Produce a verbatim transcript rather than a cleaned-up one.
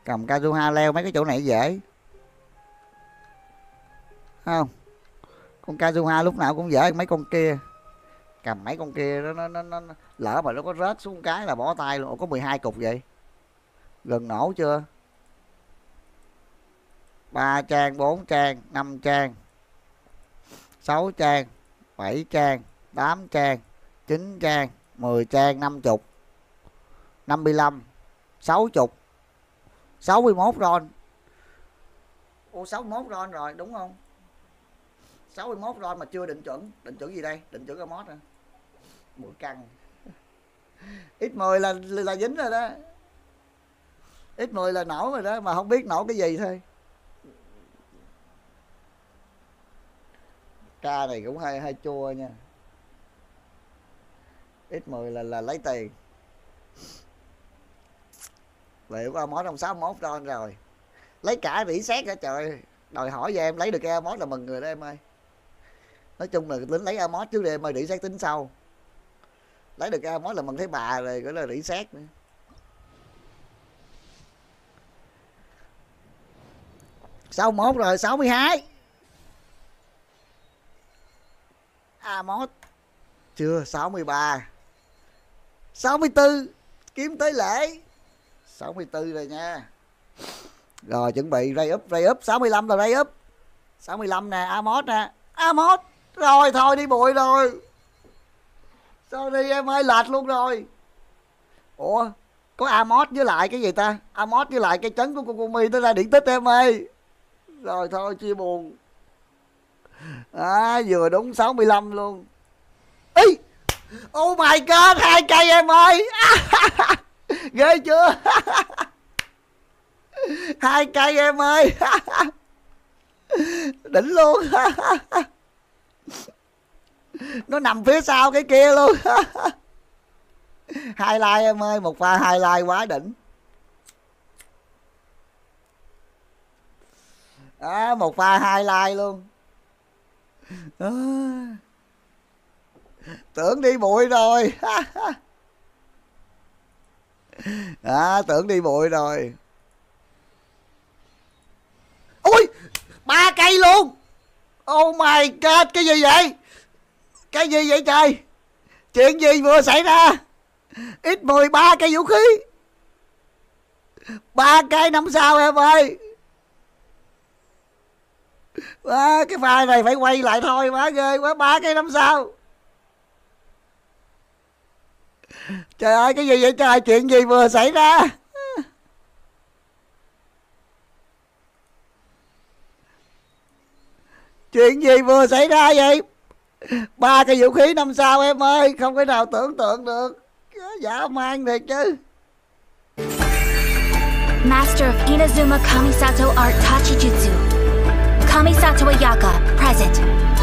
Cầm Kazuha leo mấy cái chỗ này dễ. Không? Con Kazuha lúc nào cũng dễ mấy con kia. Cầm mấy con kia nó nó nó, nó lỡ mà nó có rớt xuống cái là bỏ tay luôn. Ủa, có mười hai cục vậy. Gần nổ chưa? ba trang, bốn trang, năm trang, sáu trang, bảy trang, tám trang, chín trang, mười trang, năm mươi, năm mươi lăm, sáu mươi, sáu mươi mốt ron. Ủa sáu mươi mốt ron rồi đúng không? sáu mươi mốt ron mà chưa định chuẩn. Định chuẩn gì đây? Định chuẩn Amos hả? Mũi căng. X mười là là dính rồi đó. X mười là nổ rồi đó, mà không biết nổ cái gì thôi. Ca này cũng hơi hơi chua nha. X mười là là lấy tiền. Liệu có Amos trong sáu mươi mốt ron rồi. Lấy cả rỉ xét cả trời. Đòi hỏi về em lấy được cái Amos là mừng người đó em ơi. Nói chung là tính lấy Amos trước đi em ơi, rỉ xét tính sau. Lấy được cái Amos là mừng thấy bà rồi, gọi là rỉ xét nữa. sáu mươi mốt rồi, sáu mươi hai. Amos chưa, sáu mươi ba, sáu mươi tư, kiếm tới lễ. sáu mươi tư rồi nha. Rồi chuẩn bị ray up, ray up sáu mươi lăm rồi, ray up sáu mươi lăm nè. Amos nè, Amos rồi, thôi đi bụi rồi. Sorry em ơi, lệch luôn rồi. Ủa có Amos với lại cái gì ta? Amos với lại cái trấn của Kokumi tới ra điện tích em ơi. Rồi thôi chia buồn. À, vừa đúng sáu mươi lăm luôn. Ý, oh my god, hai cây em ơi. Ghê chưa? Hai cây em ơi. Đỉnh luôn. Nó nằm phía sau cái kia luôn. Hai like em ơi, một pha hai like quá đỉnh. À, một pha hai like luôn. À, tưởng đi bụi rồi. À, tưởng đi bụi rồi. Ui, ba cây luôn. Oh my god, cái gì vậy? Cái gì vậy trời? Chuyện gì vừa xảy ra? X mười ba cây vũ khí. Ba cây năm sao em ơi. À, cái pha này phải quay lại thôi, quá ghê quá. Ba cây năm sao. Trời ơi, cái gì vậy trời? Chuyện gì vừa xảy ra? Chuyện gì vừa xảy ra vậy? Ba cái vũ khí năm sao em ơi. Không thể nào tưởng tượng được. Dã man thiệt chứ. Master of Inazuma Kamisato Art Tachijutsu. Kamisato Ayaka, present.